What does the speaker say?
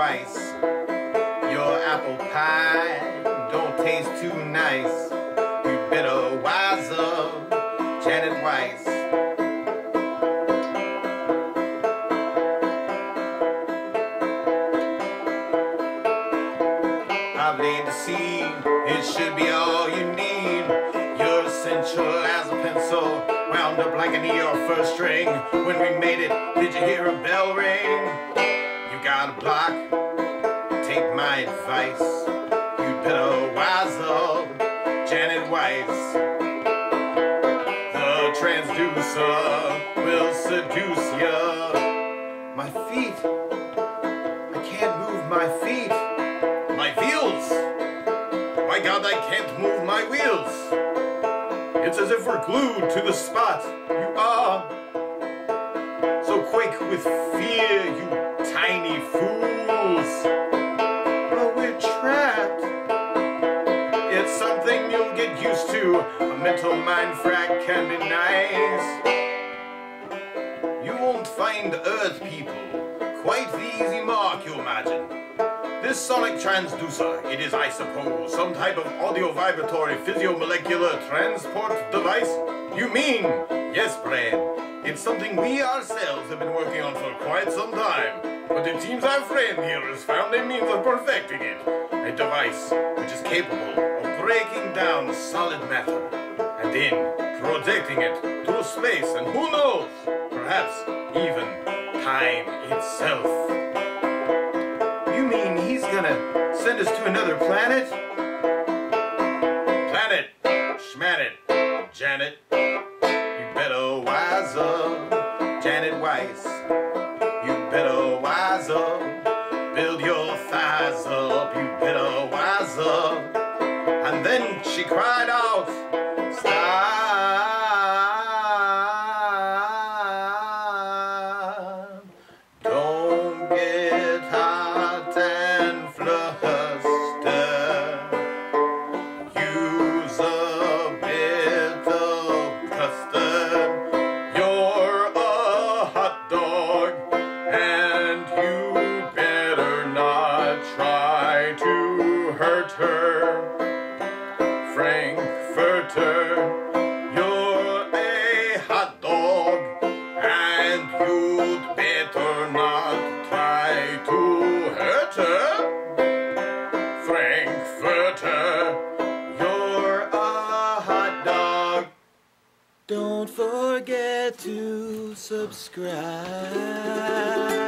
Weiss. Your apple pie don't taste too nice. You'd better wise up, Janet Weiss. I've laid the seed, it should be all you need. You're essential as a pencil, wound up like an ER first string. When we made it, did you hear a bell ring? You got a block, take my advice. You'd better wise up, Janet Weiss. The transducer will seduce ya. My feet, I can't move my feet. My wheels! My God, I can't move my wheels! It's as if we're glued to the spot you are. So quake with fear, you tiny fools. But we're trapped. It's something you'll get used to. A mental mind frag can be nice. You won't find Earth people quite the easy mark you imagine. This sonic transducer, it is, I suppose, some type of audio-vibratory physio-molecular transport device? You mean? Yes, Brad. It's something we ourselves have been working on for quite some time. But it seems our friend here has found a means of perfecting it. A device which is capable of breaking down solid matter and then projecting it through space and who knows, perhaps even time itself. You mean he's gonna send us to another planet? Planet, schmanet, Janet. You better wise up, Janet Weiss. You better wise up, build your thighs up. You better wise up. And then she cried out, stop. Don't get hot and flustered. Use a bit of custard. You're a hot dog, and you better not try to hurt her. Frankfurter, you're a hot dog, and you'd better not try to hurt her. Frankfurter, you're a hot dog. Don't forget to subscribe.